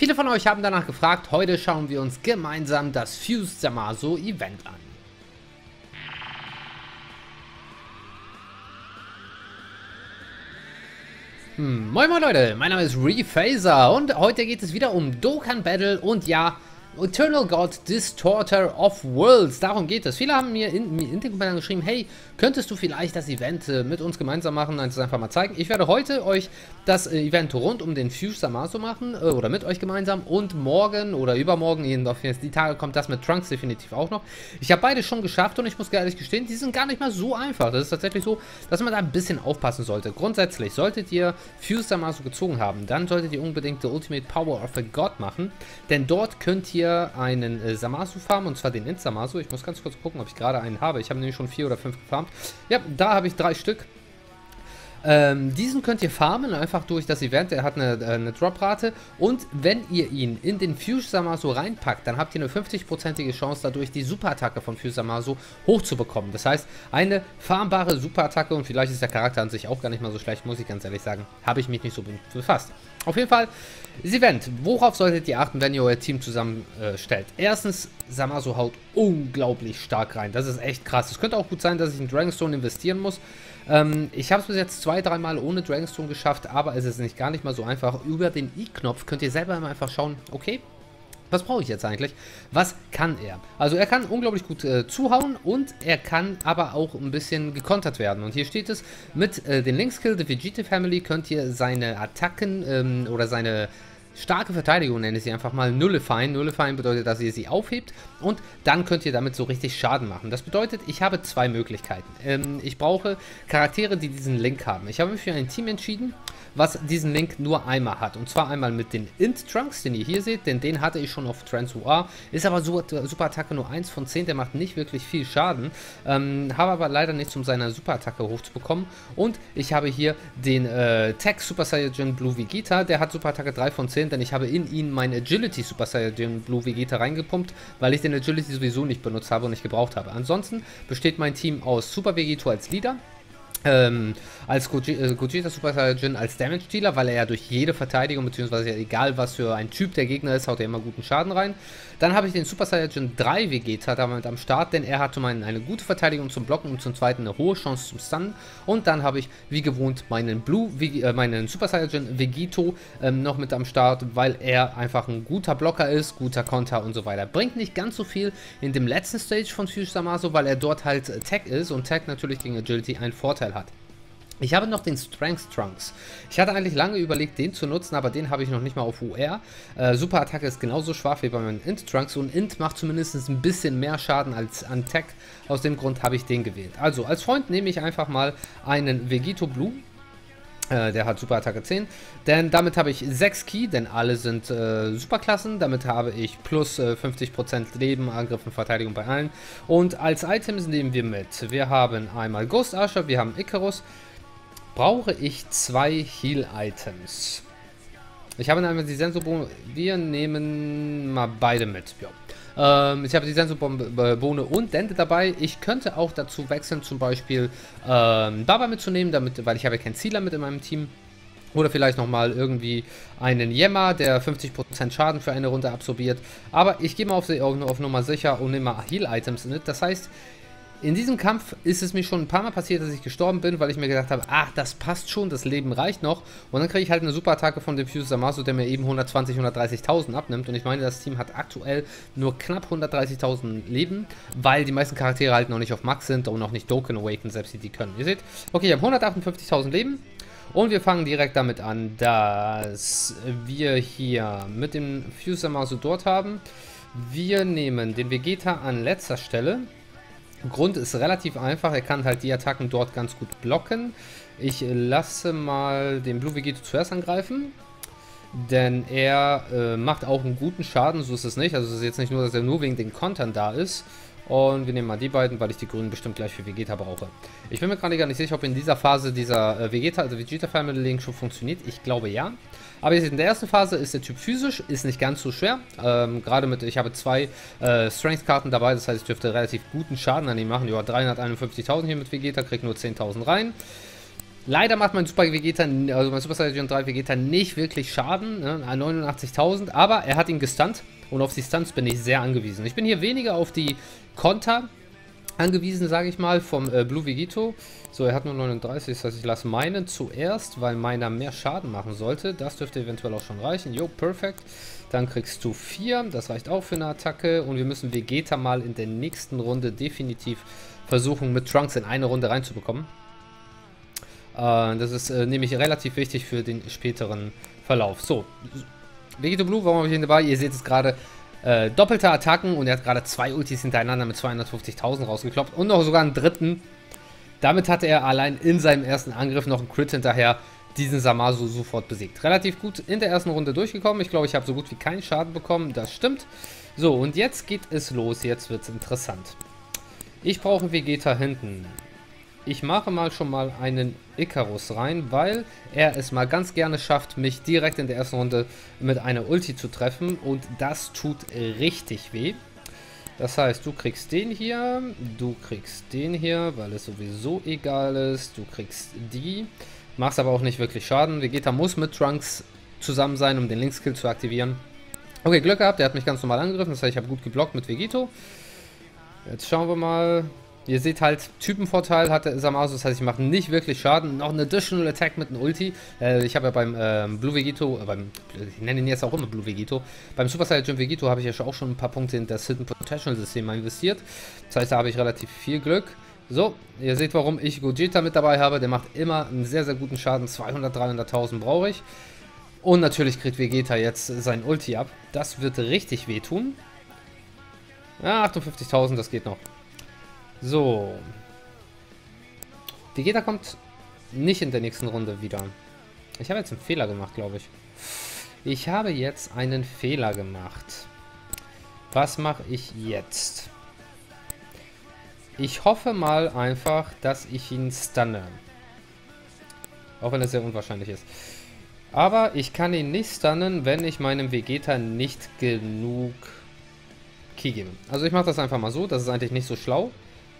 Viele von euch haben danach gefragt, heute schauen wir uns gemeinsam das Fused Zamasu Event an. Moin moin Leute, mein Name ist Rephaser und heute geht es wieder um Dokkan Battle und ja, Eternal God Distorter of Worlds, darum geht es. Viele haben mir in den Kommentaren geschrieben, hey, könntest du vielleicht das Event mit uns gemeinsam machen, und das einfach mal zeigen. Ich werde heute euch das Event rund um den Fused Zamasu machen, oder mit euch gemeinsam, und morgen oder übermorgen, jedenfalls die Tage, kommt das mit Trunks definitiv auch noch. Ich habe beide schon geschafft und ich muss ehrlich gestehen, die sind gar nicht mal so einfach. Das ist tatsächlich so, dass man da ein bisschen aufpassen sollte. Grundsätzlich, solltet ihr Fused Zamasu gezogen haben, dann solltet ihr unbedingt The Ultimate Power of a God machen, denn dort könnt ihr einen Zamasu farmen, und zwar den Int Zamasu. Ich muss ganz kurz gucken, ob ich gerade einen habe. Ich habe nämlich schon 4 oder 5 gefarmt. Ja, da habe ich 3 Stück. Diesen könnt ihr farmen, einfach durch das Event. Er hat eine Droprate, und wenn ihr ihn in den Fused Zamasu reinpackt, dann habt ihr eine 50%ige Chance dadurch, die Superattacke von Fused Zamasu hochzubekommen. Das heißt, eine farmbare Superattacke, und vielleicht ist der Charakter an sich auch gar nicht mal so schlecht, muss ich ganz ehrlich sagen. Habe ich mich nicht so befasst. Auf jeden Fall, das Event. Worauf solltet ihr achten, wenn ihr euer Team zusammenstellt? Erstens, Zamasu haut unglaublich stark rein. Das ist echt krass. Es könnte auch gut sein, dass ich in Dragonstone investieren muss. Ich habe es bis jetzt 2-3 Mal ohne Dragonstone geschafft, aber es ist gar nicht mal so einfach. Über den I-Knopf könnt ihr selber einfach schauen, okay, was brauche ich jetzt eigentlich? Was kann er? Also er kann unglaublich gut zuhauen, und er kann aber auch ein bisschen gekontert werden. Und hier steht es, mit den Linkskill The Vegeta Family könnt ihr seine Attacken oder seine starke Verteidigung, nenne ich sie einfach mal, nullifyen. Nullifyen bedeutet, dass ihr sie aufhebt, und dann könnt ihr damit so richtig Schaden machen. Das bedeutet, ich habe 2 Möglichkeiten. Ich brauche Charaktere, die diesen Link haben. Ich habe mich für ein Team entschieden, was diesen Link nur einmal hat. Und zwar einmal mit den Int Trunks, den ihr hier seht, denn den hatte ich schon auf Transua. Ist aber Superattacke nur 1 von 10, der macht nicht wirklich viel Schaden. Habe aber leider nichts, um seine Superattacke hochzubekommen. Und ich habe hier den Tech Super Saiyajin Blue Vegeta, der hat Superattacke 3 von 10, denn ich habe in ihn mein Agility Super Saiyajin Blue Vegeta reingepumpt, weil ich den Agility sowieso nicht benutzt habe und nicht gebraucht habe. Ansonsten besteht mein Team aus Super Vegeto als Leader, als Gogeta Super Saiyajin als Damage Dealer, weil er ja durch jede Verteidigung, beziehungsweise egal was für ein Typ der Gegner ist, haut er immer guten Schaden rein. Dann habe ich den Super Saiyajin 3 Vegeta damit am Start, denn er hat zum einen eine gute Verteidigung zum Blocken und zum zweiten eine hohe Chance zum Stunnen. Und dann habe ich wie gewohnt meinen meinen Super Saiyajin Vegeto noch mit am Start, weil er einfach ein guter Blocker ist, guter Konter und so weiter. Bringt nicht ganz so viel in dem letzten Stage von Fused Zamasu, weil er dort halt Tech ist und Tech natürlich gegen Agility einen Vorteil hat. Ich habe noch den Strength Trunks. Ich hatte eigentlich lange überlegt, den zu nutzen, aber den habe ich noch nicht mal auf UR. Superattacke ist genauso schwach wie bei meinen Int Trunks, und Int macht zumindest ein bisschen mehr Schaden als an Tech. Aus dem Grund habe ich den gewählt. Also als Freund nehme ich einfach mal einen Vegeto Blue. Der hat Superattacke 10, denn damit habe ich 6 Ki, denn alle sind Superklassen. Damit habe ich plus 50% Leben, Angriff und Verteidigung bei allen. Und als Items nehmen wir mit. Wir haben einmal Ghost Archer, wir haben Icarus. Brauche ich 2 Heal-Items. Ich habe einmal die Sensobohne. Wir nehmen mal beide mit. Ja. Ich habe die Sensobohne und Dente dabei. Ich könnte auch dazu wechseln, zum Beispiel Baba mitzunehmen, weil ich habe ja keinen Sealer mit in meinem Team. Oder vielleicht nochmal irgendwie einen Yemma, der 50% Schaden für eine Runde absorbiert. Aber ich gehe mal auf Nummer sicher und nehme mal Heal-Items mit. Das heißt, in diesem Kampf ist es mir schon ein paar Mal passiert, dass ich gestorben bin, weil ich mir gedacht habe, ach, das passt schon, das Leben reicht noch. Und dann kriege ich halt eine Superattacke von dem Fused Zamasu, der mir eben 120.000, 130.000 abnimmt. Und ich meine, das Team hat aktuell nur knapp 130.000 Leben, weil die meisten Charaktere halt noch nicht auf Max sind und noch nicht Dokkan Awaken, selbst die können. Ihr seht, okay, ich habe 158.000 Leben. Und wir fangen direkt damit an, dass wir hier mit dem Fused Zamasu dort haben. Wir nehmen den Vegeta an letzter Stelle. Grund ist relativ einfach, er kann halt die Attacken dort ganz gut blocken. Ich lasse mal den Blue Vegeto zuerst angreifen, denn er macht auch einen guten Schaden, so ist es nicht. Also es ist jetzt nicht nur, dass er nur wegen den Kontern da ist. Und wir nehmen mal die beiden, weil ich die grünen bestimmt gleich für Vegeta brauche. Ich bin mir gerade gar nicht sicher, ob in dieser Phase dieser Vegeta Family Link schon funktioniert. Ich glaube ja. Aber jetzt in der ersten Phase ist der Typ physisch, ist nicht ganz so schwer. Gerade mit, ich habe 2 Strength-Karten dabei, das heißt, ich dürfte relativ guten Schaden an ihm machen. Ja, 351.000 hier mit Vegeta, kriegt nur 10.000 rein. Leider macht mein Super Vegeta, also mein Super Saiyan 3 Vegeta nicht wirklich Schaden, ne, 89.000, aber er hat ihn gestunt und auf die Stunts bin ich sehr angewiesen. Ich bin hier weniger auf die Konter angewiesen, sage ich mal, vom Blue Vegito. So, er hat nur 39, das heißt, ich lasse meinen zuerst, weil meiner mehr Schaden machen sollte. Das dürfte eventuell auch schon reichen. Jo, perfekt. Dann kriegst du 4, das reicht auch für eine Attacke. Und wir müssen Vegeta mal in der nächsten Runde definitiv versuchen, mit Trunks in eine Runde reinzubekommen. Das ist nämlich relativ wichtig für den späteren Verlauf. So, Vegito Blue, warum habe ich ihn dabei? Ihr seht es gerade, doppelte Attacken und er hat gerade 2 Ultis hintereinander mit 250.000 rausgekloppt und noch sogar einen dritten. Damit hatte er allein in seinem ersten Angriff noch einen Crit hinterher, diesen Zamasu sofort besiegt. Relativ gut in der ersten Runde durchgekommen. Ich glaube, ich habe so gut wie keinen Schaden bekommen. Das stimmt. So, und jetzt geht es los. Jetzt wird es interessant. Ich brauche Vegeta hinten. Ich mache mal schon mal einen Icarus rein, weil er es mal ganz gerne schafft, mich direkt in der ersten Runde mit einer Ulti zu treffen. Und das tut richtig weh. Das heißt, du kriegst den hier, du kriegst den hier, weil es sowieso egal ist. Du kriegst die, machst aber auch nicht wirklich Schaden. Vegeta muss mit Trunks zusammen sein, um den Linkskill zu aktivieren. Okay, Glück gehabt, der hat mich ganz normal angegriffen. Das heißt, ich habe gut geblockt mit Vegito. Jetzt schauen wir mal. Ihr seht halt, Typenvorteil hat der Zamasu, das heißt, ich mache nicht wirklich Schaden. Noch ein Additional Attack mit einem Ulti. Ich habe ja beim Blue Vegito, ich nenne ihn jetzt auch immer Blue Vegito, beim Super Saiyan Vegito habe ich ja auch schon ein paar Punkte in das Hidden Potential System investiert. Das heißt, da habe ich relativ viel Glück. So, ihr seht, warum ich Gogeta mit dabei habe. Der macht immer einen sehr, sehr guten Schaden. 200.000, 300.000 brauche ich. Und natürlich kriegt Vegeta jetzt sein Ulti ab. Das wird richtig wehtun. Ja, 58.000, das geht noch. So. Vegeta kommt nicht in der nächsten Runde wieder. Ich habe jetzt einen Fehler gemacht, glaube ich. Ich habe jetzt einen Fehler gemacht. Was mache ich jetzt? Ich hoffe mal einfach, dass ich ihn stunne. Auch wenn es sehr unwahrscheinlich ist. Aber ich kann ihn nicht stunnen, wenn ich meinem Vegeta nicht genug Ki gebe. Also ich mache das einfach mal so. Das ist eigentlich nicht so schlau.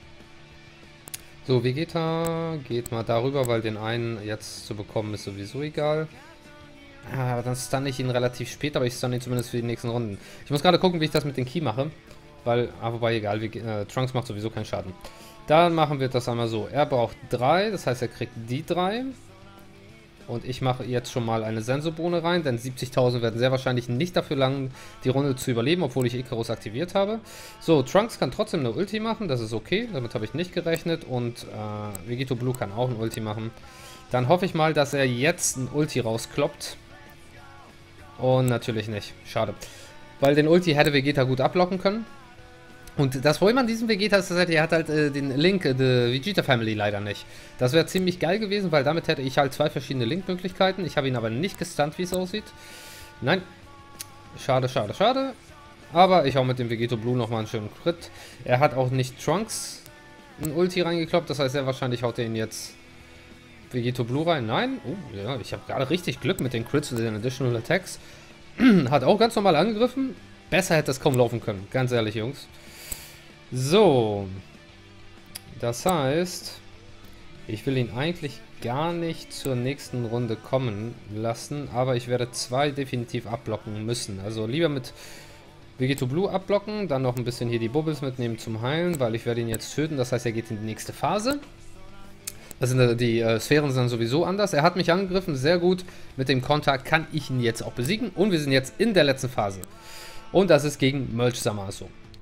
So, Vegeta geht mal darüber, weil den einen jetzt zu bekommen ist sowieso egal. Aber dann stunne ich ihn relativ spät, aber ich stunne ihn zumindest für die nächsten Runden. Ich muss gerade gucken, wie ich das mit den Ki mache. Weil, wobei egal, Trunks macht sowieso keinen Schaden. Dann machen wir das einmal so. Er braucht 3, das heißt, er kriegt die 3. Und ich mache jetzt schon mal eine Sensobohne rein, denn 70.000 werden sehr wahrscheinlich nicht dafür langen, die Runde zu überleben, obwohl ich Icarus aktiviert habe. So, Trunks kann trotzdem eine Ulti machen, das ist okay, damit habe ich nicht gerechnet. Und Vegito Blue kann auch eine Ulti machen. Dann hoffe ich mal, dass er jetzt ein Ulti rauskloppt. Und natürlich nicht, schade. Weil den Ulti hätte Vegeta gut ablocken können. Und das Problem an diesem Vegeta ist, dass er hat halt den Link, the Vegeta Family leider nicht. Das wäre ziemlich geil gewesen, weil damit hätte ich halt 2 verschiedene Link-Möglichkeiten. Ich habe ihn aber nicht gestunt, wie es aussieht. Nein. Schade, schade, schade. Aber ich hau mit dem Vegito Blue nochmal einen schönen Crit. Er hat auch nicht Trunks ein Ulti reingekloppt, das heißt, sehr wahrscheinlich haut er ihn jetzt Vegito Blue rein. Nein. Oh, ja, ich habe gerade richtig Glück mit den Crits und den Additional Attacks. Hat auch ganz normal angegriffen. Besser hätte es kaum laufen können, ganz ehrlich, Jungs. So, das heißt, ich will ihn eigentlich gar nicht zur nächsten Runde kommen lassen, aber ich werde 2 definitiv abblocken müssen. Also lieber mit Vegito Blue abblocken, dann noch ein bisschen hier die Bubbles mitnehmen zum Heilen, weil ich werde ihn jetzt töten, das heißt, er geht in die nächste Phase. Also die Sphären sind sowieso anders. Er hat mich angegriffen, sehr gut. Mit dem Konter kann ich ihn jetzt auch besiegen und wir sind jetzt in der letzten Phase. Und das ist gegen Mulch Zamasu.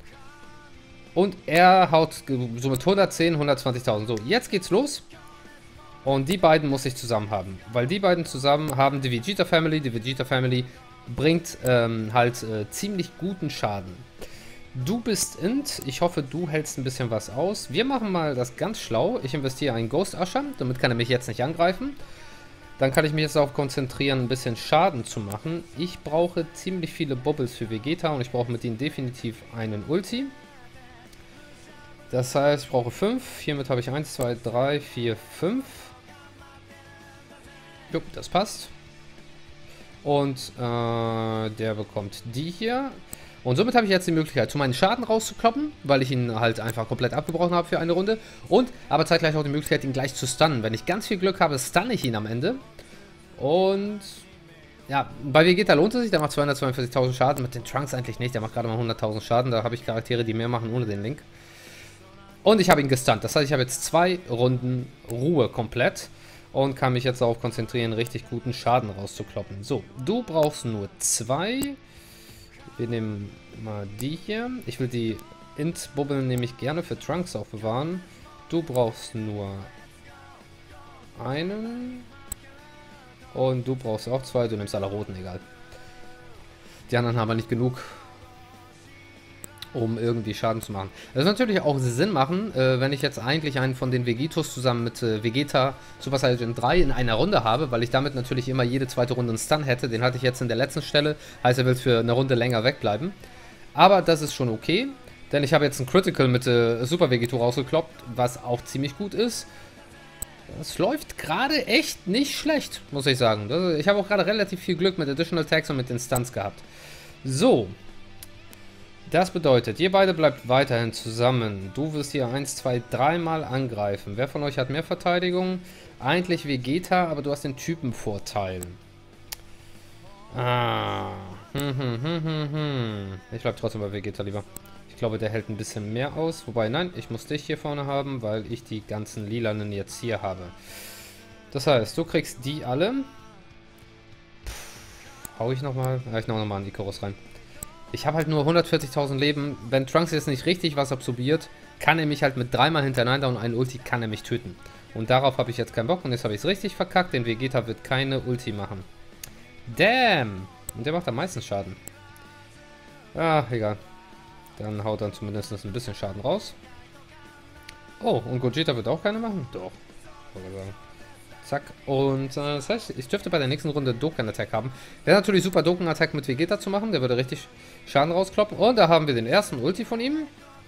Und er haut so mit 110, 120.000. So, jetzt geht's los. Und die beiden muss ich zusammen haben. Weil die beiden zusammen haben die Vegeta Family. Die Vegeta Family bringt ziemlich guten Schaden. Du bist Int. Ich hoffe, du hältst ein bisschen was aus. Wir machen mal das ganz schlau. Ich investiere einen Ghost Usher. Damit kann er mich jetzt nicht angreifen. Dann kann ich mich jetzt darauf konzentrieren, ein bisschen Schaden zu machen. Ich brauche ziemlich viele Bubbles für Vegeta. Und ich brauche mit ihnen definitiv einen Ulti. Das heißt, ich brauche 5. Hiermit habe ich 1, 2, 3, 4, 5. Jo, das passt. Und der bekommt die hier. Und somit habe ich jetzt die Möglichkeit, zu meinen Schaden rauszukloppen, weil ich ihn halt einfach komplett abgebrochen habe für eine Runde. Und aber zeitgleich auch die Möglichkeit, ihn gleich zu stunnen. Wenn ich ganz viel Glück habe, stunne ich ihn am Ende. Und ja, bei Vegeta lohnt es sich, der macht 242.000 Schaden, mit den Trunks eigentlich nicht, der macht gerade mal 100.000 Schaden, da habe ich Charaktere, die mehr machen ohne den Link. Und ich habe ihn gestunt, das heißt, ich habe jetzt 2 Runden Ruhe komplett und kann mich jetzt darauf konzentrieren, richtig guten Schaden rauszukloppen. So, du brauchst nur 2. Wir nehmen mal die hier. Ich will die Int-Bubbeln nämlich gerne für Trunks aufbewahren. Du brauchst nur einen. Und du brauchst auch 2, du nimmst alle roten, egal. Die anderen haben wir nicht genug, um irgendwie Schaden zu machen. Das wird natürlich auch Sinn machen, wenn ich jetzt eigentlich einen von den Vegetos zusammen mit Vegeta Super Saiyan 3 in einer Runde habe, weil ich damit natürlich immer jede zweite Runde einen Stun hätte. Den hatte ich jetzt in der letzten Stelle, heißt er will für eine Runde länger wegbleiben. Aber das ist schon okay, denn ich habe jetzt einen Critical mit Super Vegeto rausgekloppt, was auch ziemlich gut ist. Das läuft gerade echt nicht schlecht, muss ich sagen. Ich habe auch gerade relativ viel Glück mit Additional Attacks und mit den Stunts gehabt. So. Das bedeutet, ihr beide bleibt weiterhin zusammen. Du wirst hier 1, 2, 3 Mal angreifen. Wer von euch hat mehr Verteidigung? Eigentlich Vegeta, aber du hast den Typenvorteil. Ah. Ich bleib trotzdem bei Vegeta lieber. Ich glaube, der hält ein bisschen mehr aus. Wobei, nein, ich muss dich hier vorne haben, weil ich die ganzen Lilanen jetzt hier habe. Das heißt, du kriegst die alle. Hau ich nochmal? Ja, ich hau nochmal einen Icarus rein. Ich habe halt nur 140.000 Leben. Wenn Trunks jetzt nicht richtig was absorbiert, kann er mich halt mit 3 Mal hintereinander und einen Ulti kann er mich töten. Und darauf habe ich jetzt keinen Bock und jetzt habe ich es richtig verkackt, denn Vegeta wird keine Ulti machen. Damn! Und der macht am meisten Schaden. Ah, egal. Dann haut dann zumindest ein bisschen Schaden raus. Oh, und Gogeta wird auch keine machen? Doch. Sagen. Zack. Und das heißt, ich dürfte bei der nächsten Runde Dokkan-Attack haben. Wäre natürlich super, Dokkan-Attack mit Vegeta zu machen. Der würde richtig Schaden rauskloppen. Und da haben wir den ersten Ulti von ihm.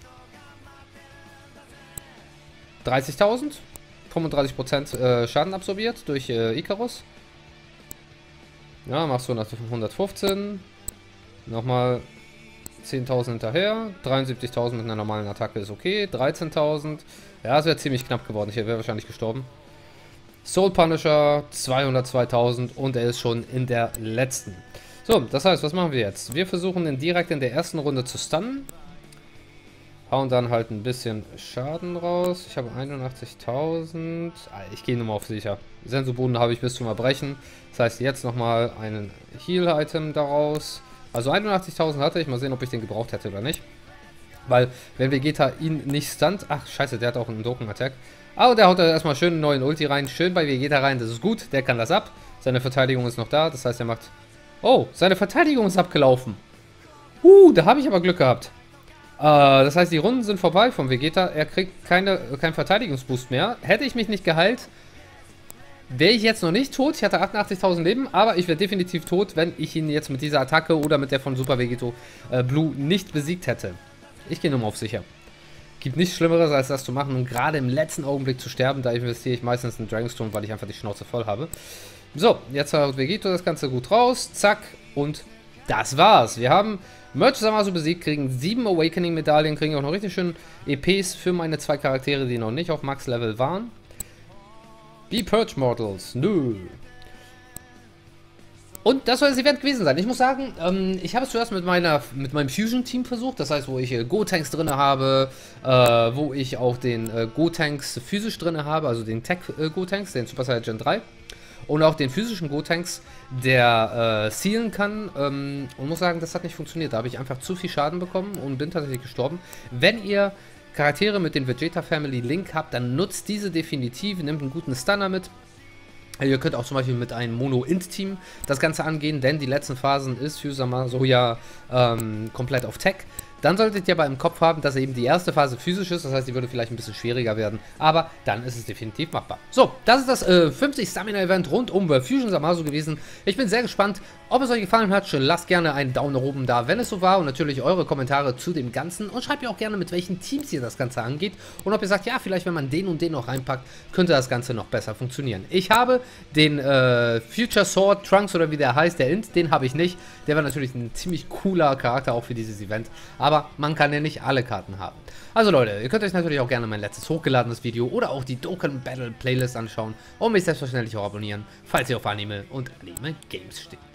30.000. 35% Schaden absorbiert durch Icarus. Ja, machst du 115. Nochmal 10.000 hinterher. 73.000 mit einer normalen Attacke ist okay. 13.000. Ja, es wäre ziemlich knapp geworden. Ich wäre wahrscheinlich gestorben. Soul Punisher 202.000 und er ist schon in der letzten. So, das heißt, was machen wir jetzt? Wir versuchen den direkt in der ersten Runde zu stunnen. Hauen dann halt ein bisschen Schaden raus. Ich habe 81.000. Ich gehe nur mal auf sicher. Sensoboden habe ich bis zum Erbrechen. Das heißt, jetzt nochmal einen Heal-Item daraus. Also 81.000 hatte ich. Mal sehen, ob ich den gebraucht hätte oder nicht. Weil, wenn Vegeta ihn nicht stunt... Ach, scheiße, der hat auch einen Dokkan-Attack. Aber der haut da erstmal schön einen neuen Ulti rein. Schön bei Vegeta rein, das ist gut. Der kann das ab. Seine Verteidigung ist noch da. Das heißt, er macht... Oh, seine Verteidigung ist abgelaufen. Da habe ich aber Glück gehabt. Das heißt, die Runden sind vorbei vom Vegeta. Er kriegt keinen Verteidigungsboost mehr. Hätte ich mich nicht geheilt, wäre ich jetzt noch nicht tot. Ich hatte 88.000 Leben, aber ich wäre definitiv tot, wenn ich ihn jetzt mit dieser Attacke oder mit der von Super Vegeto Blue nicht besiegt hätte. Ich gehe nur mal auf sicher. Gibt nichts Schlimmeres, als das zu machen und gerade im letzten Augenblick zu sterben. Da investiere ich meistens in Dragonstone, weil ich einfach die Schnauze voll habe. So, jetzt haut Vegeto das Ganze gut raus. Zack, und das war's. Wir haben Merch Zamasu besiegt, kriegen 7 Awakening-Medaillen, kriegen auch noch richtig schön EPs für meine 2 Charaktere, die noch nicht auf Max-Level waren. Die Purge Mortals, nö. Und das soll das Event gewesen sein. Ich muss sagen, ich habe es zuerst mit meinem Fusion-Team versucht. Das heißt, wo ich Gotenks drin habe, wo ich auch den Gotenks physisch drin habe, also den Tech-Gotenks, den Super Saiyan 3. Und auch den physischen Gotenks, der sealen kann. Und muss sagen, das hat nicht funktioniert. Da habe ich einfach zu viel Schaden bekommen und bin tatsächlich gestorben. Wenn ihr Charaktere mit den Vegeta Family Link habt, dann nutzt diese definitiv. Nehmt einen guten Stunner mit. Ihr könnt auch zum Beispiel mit einem Mono-Int-Team das Ganze angehen, denn die letzten Phasen ist Fusama so ja komplett auf Tech. dann solltet ihr aber im Kopf haben, dass eben die erste Phase physisch ist. Das heißt, die würde vielleicht ein bisschen schwieriger werden. Aber dann ist es definitiv machbar. So, das ist das 50 Stamina-Event rund um Fusion Zamasu gewesen. Ich bin sehr gespannt, ob es euch gefallen hat. Lasst gerne einen Daumen nach oben da, wenn es so war. Und natürlich eure Kommentare zu dem Ganzen. Und schreibt mir auch gerne, mit welchen Teams ihr das Ganze angeht. Und ob ihr sagt, ja, vielleicht wenn man den und den noch reinpackt, könnte das Ganze noch besser funktionieren. Ich habe den Future Sword Trunks oder wie der heißt, der Int, den habe ich nicht. Der war natürlich ein ziemlich cooler Charakter auch für dieses Event. Aber man kann ja nicht alle Karten haben. Also Leute, ihr könnt euch natürlich auch gerne mein letztes hochgeladenes Video oder auch die Dokkan Battle Playlist anschauen und mich selbstverständlich auch abonnieren, falls ihr auf Anime und Anime Games steht.